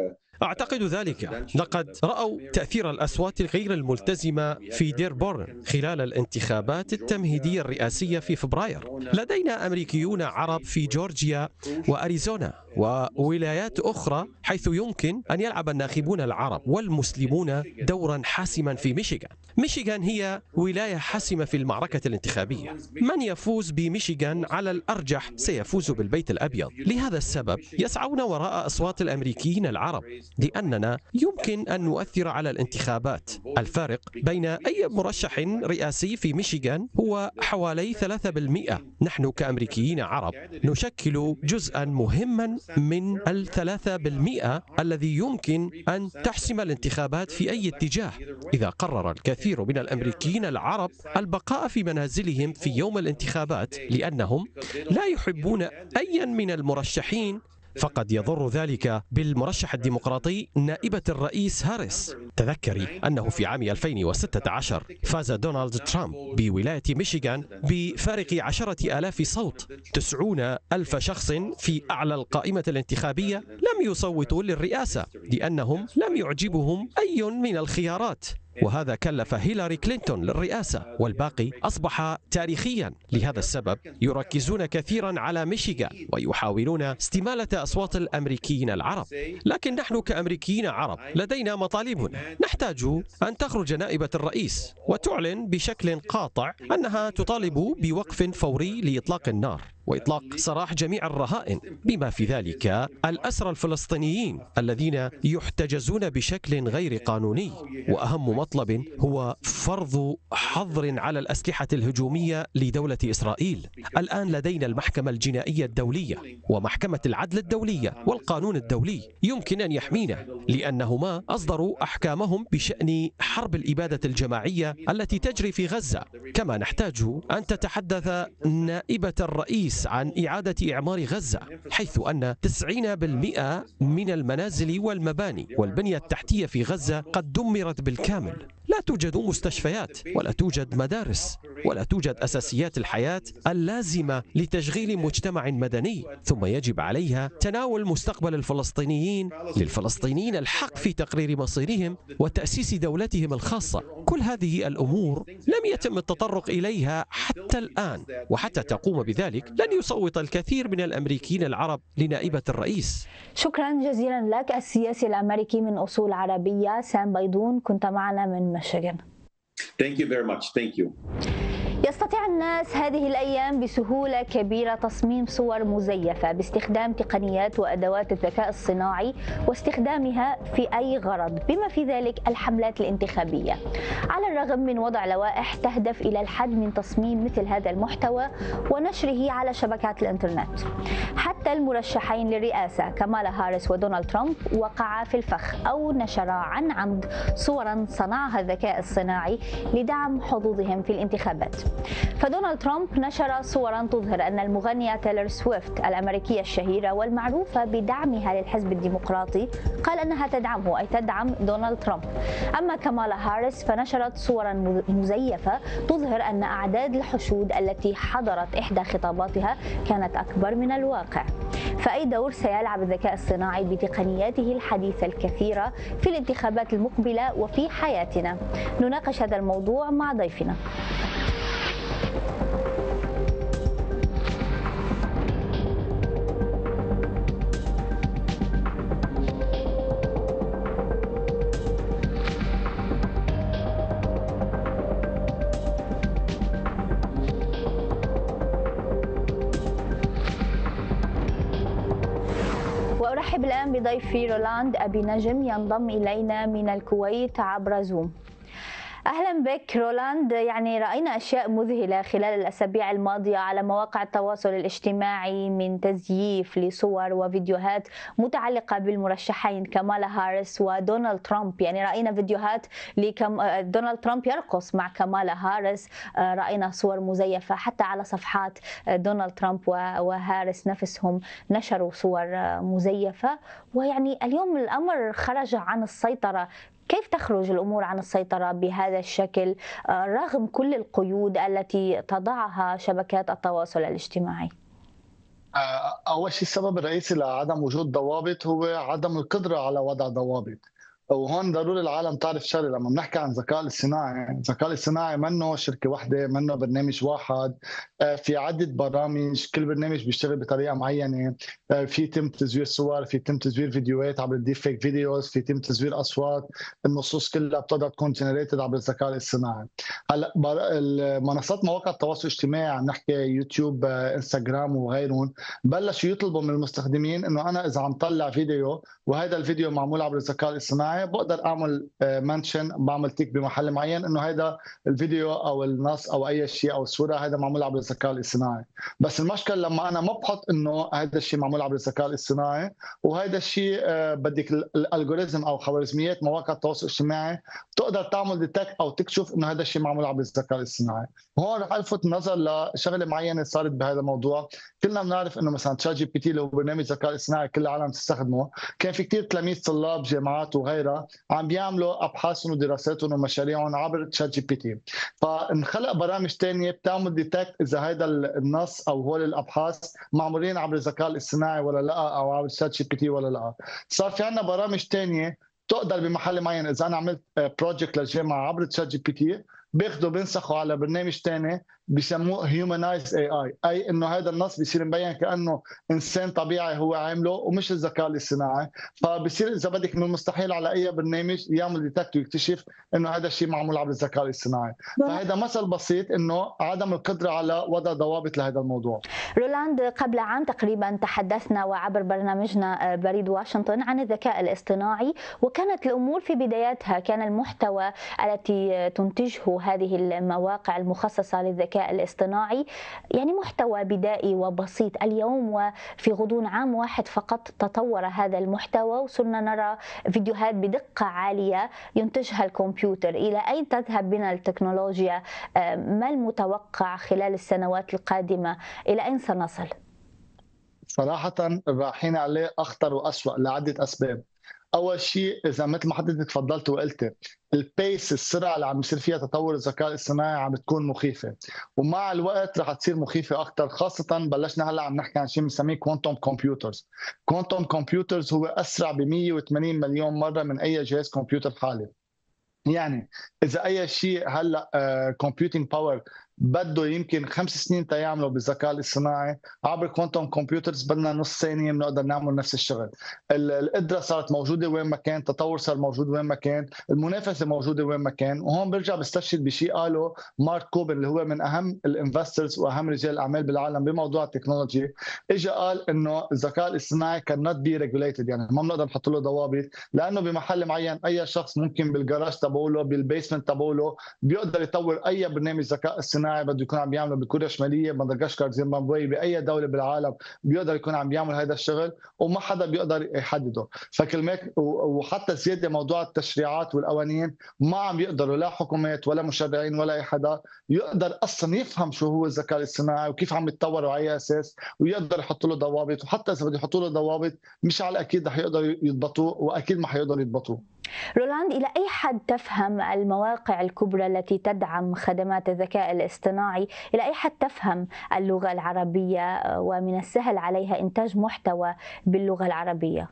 أعتقد ذلك. لقد رأوا تأثير الأصوات غير الملتزمة في ديربورن خلال الانتخابات التمهيدية الرئاسية في فبراير. لدينا أمريكيون عرب في جورجيا وأريزونا وولايات أخرى حيث يمكن أن يلعب الناخبون العرب والمسلمون دورا حاسما في ميشيغان. ميشيغان هي ولاية حاسمة في المعركة الانتخابية. من يفوز بميشيغان على الأرجح سيفوز بالبيت الأبيض. لهذا السبب يسعون وراء أصوات الأمريكيين العرب، لأننا يمكن أن نؤثر على الانتخابات. الفارق بين أي مرشح رئاسي في ميشيغان هو حوالي 3%. نحن كأمريكيين عرب نشكل جزءا مهما من 3% الذي يمكن أن تحسم الانتخابات في أي اتجاه. إذا قرر الكثير من الأمريكيين العرب البقاء في منازلهم في يوم الانتخابات لأنهم لا يحبون أيا من المرشحين، فقد يضر ذلك بالمرشح الديمقراطي نائبة الرئيس هاريس. تذكري أنه في عام 2016 فاز دونالد ترامب بولاية ميشيغان بفارق 10,000 صوت. 90,000 شخص في أعلى القائمة الانتخابية لم يصوتوا للرئاسة لأنهم لم يعجبهم أي من الخيارات، وهذا كلف هيلاري كلينتون للرئاسة، والباقي أصبح تاريخيا. لهذا السبب يركزون كثيرا على ميشيغان ويحاولون استمالة أصوات الأمريكيين العرب. لكن نحن كأمريكيين عرب لدينا مطالبنا. نحتاج أن تخرج نائبة الرئيس وتعلن بشكل قاطع أنها تطالب بوقف فوري لإطلاق النار وإطلاق سراح جميع الرهائن، بما في ذلك الأسرى الفلسطينيين الذين يحتجزون بشكل غير قانوني. وأهم مطلب هو فرض حظر على الأسلحة الهجومية لدولة إسرائيل. الآن لدينا المحكمة الجنائية الدولية ومحكمة العدل الدولية والقانون الدولي يمكن أن يحمينا، لأنهما أصدروا أحكامهم بشأن حرب الإبادة الجماعية التي تجري في غزة. كما نحتاج أن تتحدث نائبة الرئيس عن إعادة إعمار غزة، حيث أن 90% من المنازل والمباني والبنية التحتية في غزة قد دمرت بالكامل. لا توجد مستشفيات ولا توجد مدارس ولا توجد أساسيات الحياة اللازمة لتشغيل مجتمع مدني، ثم يجب عليها تناول مستقبل الفلسطينيين للفلسطينيين الحق في تقرير مصيرهم وتأسيس دولتهم الخاصة. كل هذه الأمور لم يتم التطرق إليها حتى الآن، وحتى تقوم بذلك لن يصوت الكثير من الأمريكيين العرب لنائبة الرئيس. شكرا جزيلا لك السياسي الأمريكي من أصول عربية سام بيضون، كنت معنا من ميشيغان. Thank you very much. Thank you. يستطيع الناس هذه الأيام بسهولة كبيرة تصميم صور مزيفة باستخدام تقنيات وأدوات الذكاء الصناعي واستخدامها في أي غرض، بما في ذلك الحملات الانتخابية، على الرغم من وضع لوائح تهدف إلى الحد من تصميم مثل هذا المحتوى ونشره على شبكات الإنترنت. حتى المرشحين للرئاسة كامالا هاريس ودونالد ترامب وقعا في الفخ أو نشرا عن عمد صورا صنعها الذكاء الصناعي لدعم حظوظهم في الانتخابات. فدونالد ترامب نشر صورا تظهر أن المغنية تايلور سويفت الأمريكية الشهيرة والمعروفة بدعمها للحزب الديمقراطي قال أنها تدعمه، أي تدعم دونالد ترامب. أما كامالا هاريس فنشرت صورا مزيفة تظهر أن أعداد الحشود التي حضرت إحدى خطاباتها كانت أكبر من الواقع. فأي دور سيلعب الذكاء الصناعي بتقنياته الحديثة الكثيرة في الانتخابات المقبلة وفي حياتنا؟ نناقش هذا الموضوع مع ضيفنا. أرحب الآن بضيفي رولاند أبي نجم ينضم إلينا من الكويت عبر زوم. أهلا بك رولاند. يعني رأينا أشياء مذهلة خلال الأسابيع الماضية على مواقع التواصل الاجتماعي من تزييف لصور وفيديوهات متعلقة بالمرشحين كامالا هاريس ودونالد ترامب. يعني رأينا فيديوهات دونالد ترامب يرقص مع كامالا هاريس، رأينا صور مزيفة حتى على صفحات دونالد ترامب وهاريس نفسهم نشروا صور مزيفة. ويعني اليوم الأمر خرج عن السيطرة. كيف تخرج الأمور عن السيطرة بهذا الشكل رغم كل القيود التي تضعها شبكات التواصل الاجتماعي؟ أول شيء السبب الرئيسي لعدم وجود ضوابط هو عدم القدرة على وضع ضوابط. وهون ضروري العالم تعرف شغله، لما بنحكي عن الذكاء الاصطناعي، الذكاء الاصطناعي منه شركه واحده، منه برنامج واحد، في عده برامج، كل برنامج بيشتغل بطريقه معينه، في يتم تزوير صور، في يتم تزوير فيديوهات عبر الديب فيك فيديوز، في يتم تزوير اصوات، النصوص كلها بتقدر تكون جنريتد عبر الذكاء الاصطناعي. هلا المنصات مواقع التواصل الاجتماعي، عم نحكي يوتيوب، انستغرام وغيرهم، بلشوا يطلبوا من المستخدمين انه انا اذا عم طلع فيديو وهذا الفيديو معمول عبر الذكاء الاصطناعي بقدر اعمل منشن، بعمل تيك بمحل معين انه هذا الفيديو او النص او اي شيء او الصوره هذا معمول عبر الذكاء الاصطناعي. بس المشكله لما انا ما بحط انه هذا الشيء معمول عبر الذكاء الاصطناعي، وهذا الشيء بدك الالجوريزم او خوارزميات مواقع التواصل الاجتماعي تقدر تعمل ديتكت او تكشف انه هذا الشيء معمول عبر الذكاء الاصطناعي. هون رح الفت النظر لشغله معينه صارت بهذا الموضوع. كلنا بنعرف انه مثلا تشات جي بي تي اللي هو برنامج الذكاء الاصطناعي كل العالم تستخدمه، كان في كثير تلاميذ طلاب جامعات وغيرها عم بيعملوا ابحاثهم ودراساتهم ومشاريعهم عبر تشات جي بي تي، فانخلق برامج ثانيه بتعمل ديتكت اذا هذا النص او هول الابحاث معمولين عبر الذكاء الاصطناعي ولا لا، او عبر تشات جي بي تي ولا لا. صار في عندنا برامج ثانيه تقدر بمحل معين اذا انا عملت بروجكت للجامعه عبر تشات جي بي تي بياخذوا بينسخوا على برنامج ثاني بيسموه هيومنايز اي انه هذا النص بيصير مبين كانه انسان طبيعي هو عامله ومش الذكاء الاصطناعي، فبصير اذا بدك من المستحيل على اي برنامج يعمل ديتكت ويكتشف انه هذا الشيء معمول عبر الذكاء الاصطناعي. فهذا مثل بسيط انه عدم القدره على وضع ضوابط لهذا الموضوع. رولاند، قبل عام تقريبا تحدثنا وعبر برنامجنا بريد واشنطن عن الذكاء الاصطناعي، وكانت الامور في بداياتها كان المحتوى التي تنتجه هذه المواقع المخصصه للذكاء الاصطناعي يعني محتوى بدائي وبسيط. اليوم وفي غضون عام واحد فقط تطور هذا المحتوى، وصرنا نرى فيديوهات بدقة عالية ينتجها الكمبيوتر. إلى أين تذهب بنا التكنولوجيا؟ ما المتوقع خلال السنوات القادمة؟ إلى أين سنصل؟ صراحة رايحين عليه أخطر وأسوأ لعدة أسباب. اول شيء اذا مثل ما حضرتك تفضلت وقلت، البيس، السرعه اللي عم يصير فيها تطور الذكاء الاصطناعي عم تكون مخيفه، ومع الوقت رح تصير مخيفه اكثر، خاصه بلشنا هلا عم نحكي عن شيء بنسميه كوانتوم كمبيوترز. كوانتوم كمبيوترز هو اسرع ب 180 مليون مره من اي جهاز كمبيوتر حالي. يعني اذا اي شيء هلا كومبيوتينج باور بده يمكن 5 سنين تيعمله بالذكاء الاصطناعي، عبر كوانتوم كمبيوترز بدنا نص ثانيه بنقدر نعمل نفس الشغل. القدره صارت موجوده وين ما كان، التطور صار موجود وين ما كان، المنافسه موجوده وين ما كان. وهون برجع بستشهد بشيء قاله مارك كوبن اللي هو من اهم الانفسترز واهم رجال الاعمال بالعالم بموضوع التكنولوجي. اجى قال انه الذكاء الاصطناعي كانت بي ريجوليتد، يعني ما بنقدر نحط له ضوابط، لانه بمحل معين اي شخص ممكن بالجراج تبعوله بالبيسمنت تبعوله بيقدر يطور اي برنامج ذكاء اصطناعي بده يكون عم بيعمله بكوريا الشماليه، مدغشقر، زيمبابوي، باي دوله بالعالم بيقدر يكون عم بيعمل هذا الشغل وما حدا بيقدر يحدده. فكلمات وحتى زياده موضوع التشريعات والقوانين ما عم يقدروا لا حكومات ولا مشرعين ولا اي حدا يقدر اصلا يفهم شو هو الذكاء الاصطناعي وكيف عم يتطور وعلى اي اساس ويقدر يحط له ضوابط. وحتى اذا بده يحطوا له ضوابط مش على الاكيد رح يقدروا يضبطوه، واكيد ما حيقدروا يضبطوه. رولاند، إلى أي حد تفهم المواقع الكبرى التي تدعم خدمات الذكاء الاصطناعي، إلى أي حد تفهم اللغة العربية ومن السهل عليها إنتاج محتوى باللغة العربية؟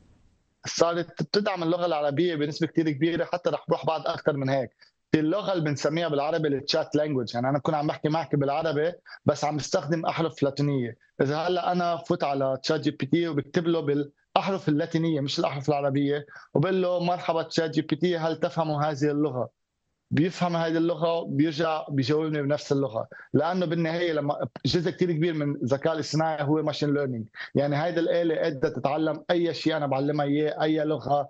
صارت بتدعم اللغة العربية بنسبة كتير كبيرة، حتى رح بروح بعد أكثر من هيك. في اللغة اللي بنسميها بالعربي التشات لانجوج، يعني أنا بكون عم بحكي معك بالعربي بس عم بستخدم أحرف لاتينية. إذا هلا أنا فوت على تشات جي بي تي وبكتب له بالأحرف اللاتينية مش الأحرف العربية وبقول له مرحبا تشات جي بي تي هل تفهم هذه اللغة، بيفهم هذه اللغه بيرجع بيجاوبني بنفس اللغه، لانه بالنهايه لما جزء كثير كبير من الذكاء الاصطناعي هو ماشين ليرنينج، يعني هذه الاله قادره تتعلم اي شيء انا بعلمها اياه، اي لغه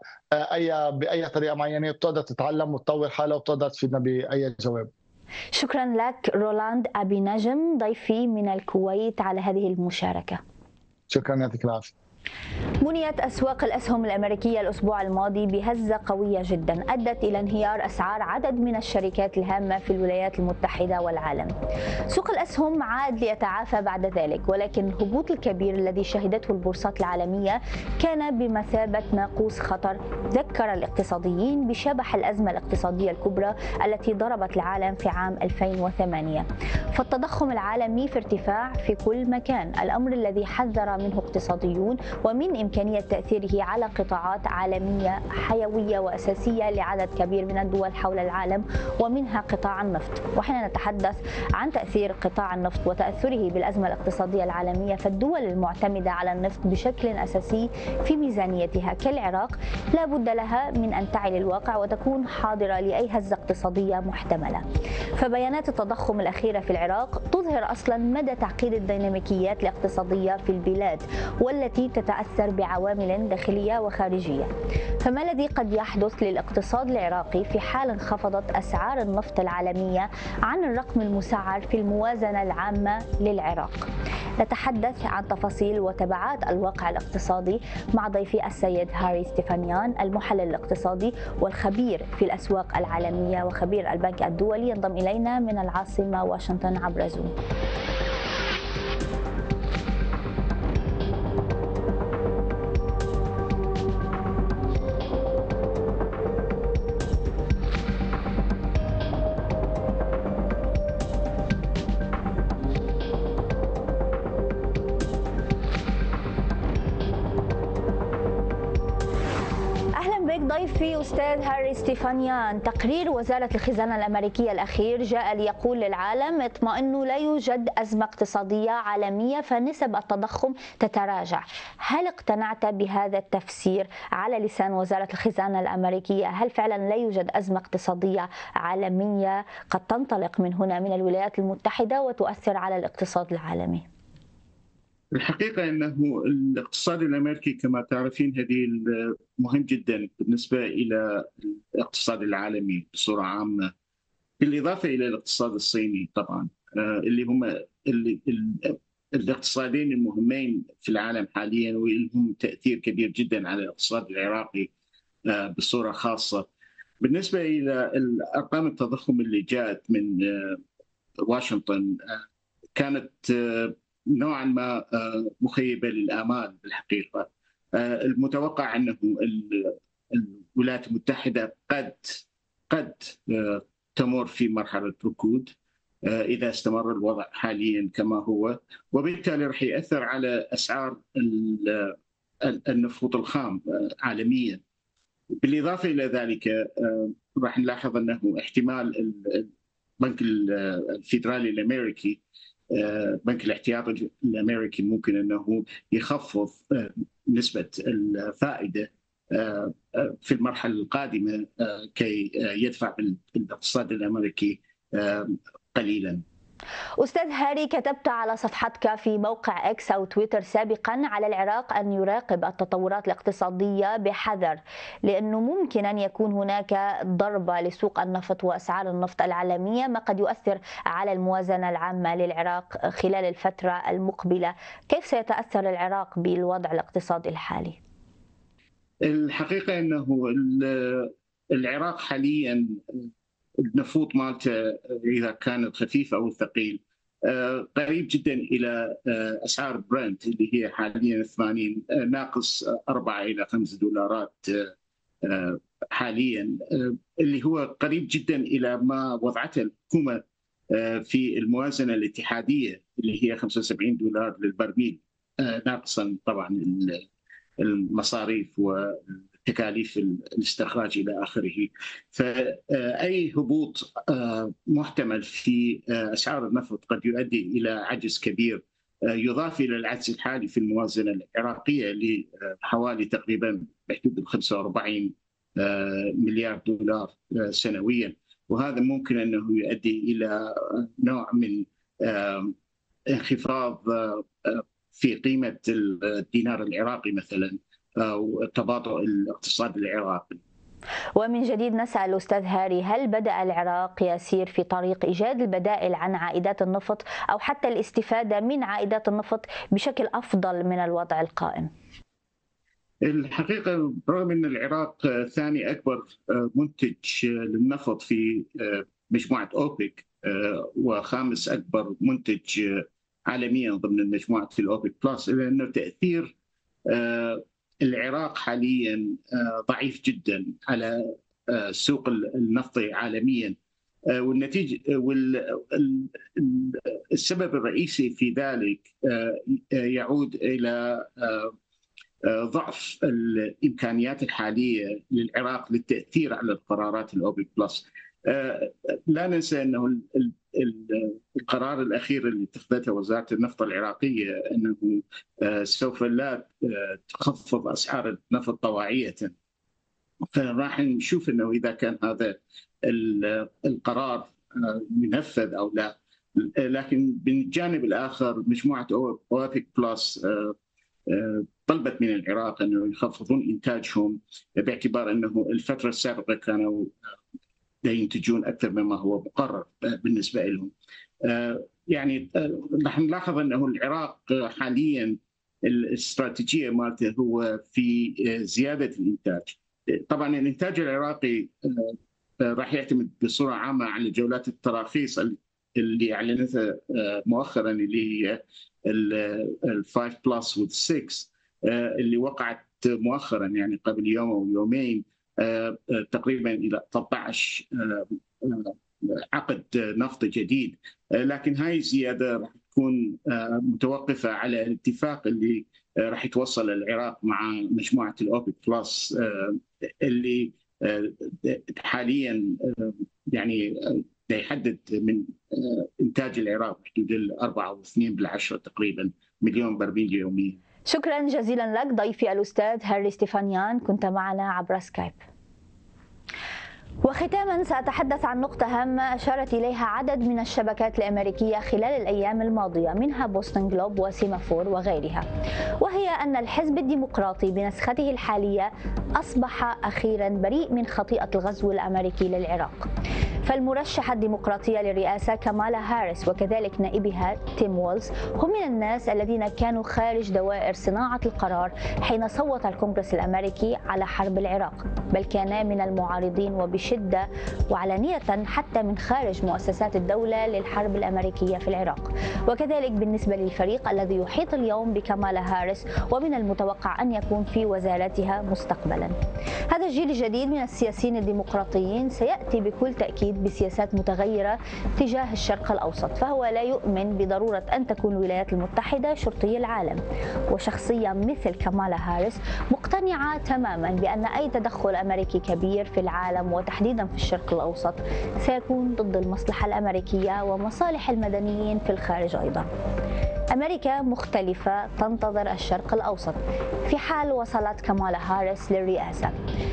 باي طريقه معينه بتقدر تتعلم وتطور حالها وبتقدر تفيدنا باي جواب. شكرا لك رولاند أبي نجم ضيفي من الكويت على هذه المشاركه. شكرا، يعطيك العافيه. بنيت أسواق الأسهم الأمريكية الأسبوع الماضي بهزة قوية جدا أدت إلى انهيار أسعار عدد من الشركات الهامة في الولايات المتحدة والعالم. سوق الأسهم عاد ليتعافى بعد ذلك، ولكن الهبوط الكبير الذي شهدته البورصات العالمية كان بمثابة ناقوس خطر ذكر الاقتصاديين بشبح الأزمة الاقتصادية الكبرى التي ضربت العالم في عام 2008. فالتضخم العالمي في ارتفاع في كل مكان، الأمر الذي حذر منه اقتصاديون ومن إمكانية تأثيره على قطاعات عالمية حيوية وأساسية لعدد كبير من الدول حول العالم ومنها قطاع النفط. وحين نتحدث عن تأثير قطاع النفط وتأثره بالأزمة الاقتصادية العالمية، فالدول المعتمدة على النفط بشكل أساسي في ميزانيتها كالعراق لا بد لها من أن تعي الواقع وتكون حاضرة لأي هزة اقتصادية محتملة. فبيانات التضخم الأخيرة في العراق تظهر أصلا مدى تعقيد الديناميكيات الاقتصادية في البلاد والتي تتأثر بعوامل داخلية وخارجية. فما الذي قد يحدث للاقتصاد العراقي في حال انخفضت أسعار النفط العالمية عن الرقم المسعر في الموازنة العامة للعراق؟ نتحدث عن تفاصيل وتبعات الواقع الاقتصادي مع ضيفي السيد هاري ستيفانيان، المحلل الاقتصادي والخبير في الأسواق العالمية وخبير البنك الدولي، ينضم إلينا من العاصمة واشنطن عبر زوم. ضيفي أستاذ هاري ستيفانيان، تقرير وزارة الخزانة الأمريكية الأخير جاء ليقول للعالم اطمئنوا لا يوجد أزمة اقتصادية عالمية فنسب التضخم تتراجع. هل اقتنعت بهذا التفسير على لسان وزارة الخزانة الأمريكية؟ هل فعلا لا يوجد أزمة اقتصادية عالمية قد تنطلق من هنا من الولايات المتحدة وتؤثر على الاقتصاد العالمي؟ الحقيقة أنه الاقتصاد الأمريكي كما تعرفين هذه مهم جدا بالنسبة إلى الاقتصاد العالمي بصورة عامة، بالإضافة إلى الاقتصاد الصيني طبعا، اللي هم الاقتصادين المهمين في العالم حاليا ولهم تأثير كبير جدا على الاقتصاد العراقي بصورة خاصة. بالنسبة إلى أرقام التضخم اللي جاءت من واشنطن كانت نوعا ما مخيبة للآمال بالحقيقة. المتوقع أنه الولايات المتحدة قد تمر في مرحلة ركود إذا استمر الوضع حاليا كما هو، وبالتالي رح يأثر على أسعار النفط الخام عالميا. بالإضافة إلى ذلك رح نلاحظ أنه احتمال البنك الفيدرالي الأمريكي، بنك الاحتياطي الأمريكي، ممكن أنه يخفض نسبة الفائدة في المرحلة القادمة كي يدفع بالاقتصاد الأمريكي قليلا. أستاذ هاري، كتبت على صفحتك في موقع إكس أو تويتر سابقا على العراق أن يراقب التطورات الاقتصادية بحذر، لأنه ممكن أن يكون هناك ضربة لسوق النفط وأسعار النفط العالمية، ما قد يؤثر على الموازنة العامة للعراق خلال الفترة المقبلة. كيف سيتأثر العراق بالوضع الاقتصادي الحالي؟ الحقيقة أنه العراق حاليا النفوط مالته إذا كانت خفيفة أو ثقيل قريب جدا إلى أسعار برنت اللي هي حاليا 80 ناقص 4 إلى 5 دولارات حاليا، اللي هو قريب جدا إلى ما وضعته الحكومة في الموازنة الاتحادية اللي هي 75 دولار للبرميل، ناقصا طبعا المصاريف وتكاليف الاستخراج إلى آخره. فأي هبوط محتمل في أسعار النفط قد يؤدي إلى عجز كبير، يضاف إلى العجز الحالي في الموازنة العراقية لحوالي تقريبا بحدود 45 مليار دولار سنويا، وهذا ممكن أنه يؤدي إلى نوع من انخفاض في قيمة الدينار العراقي مثلا أو تباطؤ الاقتصاد العراقي. ومن جديد نسأل أستاذ هاري، هل بدأ العراق يسير في طريق إيجاد البدائل عن عائدات النفط أو حتى الاستفادة من عائدات النفط بشكل أفضل من الوضع القائم؟ الحقيقة رغم أن العراق ثاني أكبر منتج للنفط في مجموعة أوبك وخامس أكبر منتج عالميا ضمن مجموعة الأوبك بلس، إلا أنه تأثير العراق حاليا ضعيف جدا على السوق النفطي عالميا، والنتيجة والسبب الرئيسي في ذلك يعود إلى ضعف الإمكانيات الحالية للعراق للتأثير على القرارات الأوبك بلس. لا ننسى أنه القرار الأخير اللي اتخذته وزارة النفط العراقية أنه سوف لا تخفض أسعار النفط طواعية، فراح نشوف أنه إذا كان هذا القرار ينفذ أو لا. لكن بالجانب الآخر مجموعة أوبك بلس طلبت من العراق أنه يخفضون إنتاجهم باعتبار أنه الفترة السابقة كانوا ينتجون أكثر مما هو مقرر بالنسبة لهم. يعني راح نلاحظ أنه العراق حاليا الاستراتيجية مالته هو في زيادة الإنتاج. طبعا الإنتاج العراقي راح يعتمد بصورة عامة على جولات التراخيص اللي أعلنتها مؤخرا، اللي هي ال5 بلس وال6 اللي وقعت مؤخرا يعني قبل يوم أو يومين، تقريبا إلى 13 عقد نفطي جديد. لكن هاي الزيادة راح تكون متوقفة على الاتفاق اللي راح يتوصل العراق مع مجموعة الأوبك بلس اللي حاليا يعني يحدد من إنتاج العراق حدود 4.2 تقريبا مليون برميل يوميا. شكرا جزيلا لك ضيفي الأستاذ هاري ستيفانيان، كنت معنا عبر سكايب. وختاما سأتحدث عن نقطة هامة أشارت إليها عدد من الشبكات الأمريكية خلال الأيام الماضية، منها بوسطن جلوب وسيمافور وغيرها، وهي أن الحزب الديمقراطي بنسخته الحالية أصبح أخيرا بريء من خطيئة الغزو الأمريكي للعراق. فالمرشحة الديمقراطية للرئاسة كامالا هاريس وكذلك نائبها تيم وولز هم من الناس الذين كانوا خارج دوائر صناعة القرار حين صوت الكونغرس الأمريكي على حرب العراق، بل كان من المعارضين وبشدة وعلانية حتى من خارج مؤسسات الدولة للحرب الأمريكية في العراق. وكذلك بالنسبة للفريق الذي يحيط اليوم بكامالا هاريس ومن المتوقع أن يكون في وزارتها مستقبلا. هذا الجيل الجديد من السياسيين الديمقراطيين سيأتي بكل تأكيد بسياسات متغيرة تجاه الشرق الأوسط، فهو لا يؤمن بضرورة أن تكون الولايات المتحدة شرطي العالم. وشخصية مثل كامالا هاريس مقتنعة تماما بأن أي تدخل أمريكي كبير في العالم وتحديدا في الشرق الأوسط سيكون ضد المصلحة الأمريكية ومصالح المدنيين في الخارج أيضا. أمريكا مختلفة تنتظر الشرق الأوسط في حال وصلت كامالا هاريس للرئاسة.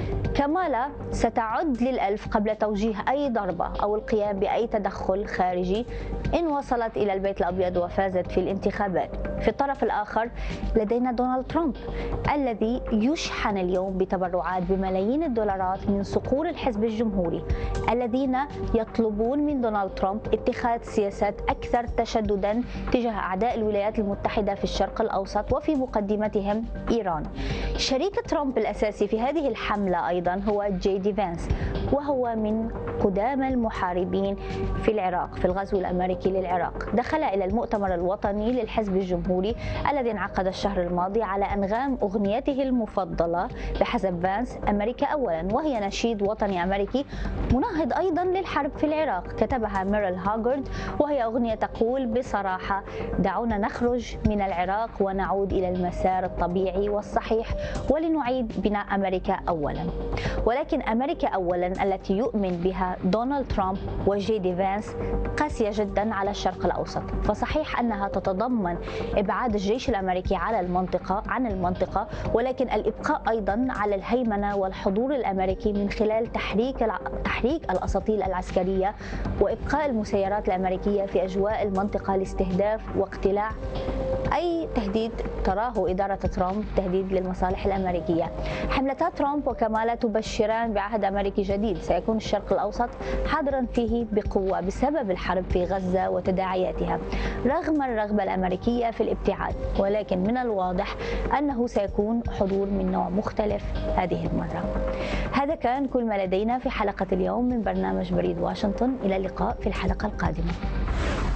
كامالا ستعد للألف قبل توجيه أي ضربة أو القيام بأي تدخل خارجي إن وصلت إلى البيت الأبيض وفازت في الانتخابات. في الطرف الآخر لدينا دونالد ترامب الذي يشحن اليوم بتبرعات بملايين الدولارات من صقور الحزب الجمهوري، الذين يطلبون من دونالد ترامب اتخاذ سياسات أكثر تشددا تجاه أعداء الولايات المتحدة في الشرق الأوسط وفي مقدمتهم إيران. شريك ترامب الأساسي في هذه الحملة أيضا هو جي دي فانس، وهو من قدام المحاربين في العراق في الغزو الأمريكي للعراق. دخل إلى المؤتمر الوطني للحزب الجمهوري الذي انعقد الشهر الماضي على أنغام أغنيته المفضلة بحسب فانس أمريكا أولا، وهي نشيد وطني أمريكي مناهض أيضا للحرب في العراق كتبها ميرل هاغارد، وهي أغنية تقول بصراحة: دعونا نخرج من العراق ونعود إلى المسار الطبيعي والصحيح ولنعيد بناء أمريكا أولا. ولكن أمريكا أولا التي يؤمن بها دونالد ترامب وجي دي فانس قاسية جدا على الشرق الأوسط. فصحيح أنها تتضمن إبعاد الجيش الأمريكي عن المنطقة، ولكن الإبقاء أيضا على الهيمنة والحضور الأمريكي من خلال تحريك الأساطيل أي تهديد تراه إدارة ترامب تهديد للمصالح الأمريكية. حملتا ترامب وكمالا تبشران بعهد أمريكي جديد سيكون الشرق الأوسط حاضرا فيه بقوة بسبب الحرب في غزة وتداعياتها رغم الرغبة الأمريكية في الابتعاد، ولكن من الواضح أنه سيكون حضور من نوع مختلف هذه المرة. هذا كان كل ما لدينا في حلقة اليوم من برنامج بريد واشنطن. إلى اللقاء في الحلقة القادمة.